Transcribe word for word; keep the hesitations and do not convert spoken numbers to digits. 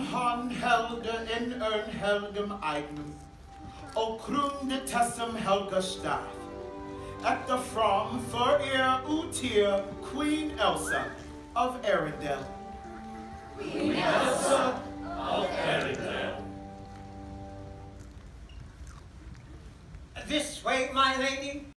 han Helge in ern Helgem eignum, og krunde tessem Helga staff, at the from for ear utir Queen Elsa of Arendelle. Queen Elsa of Arendelle. This way, my lady.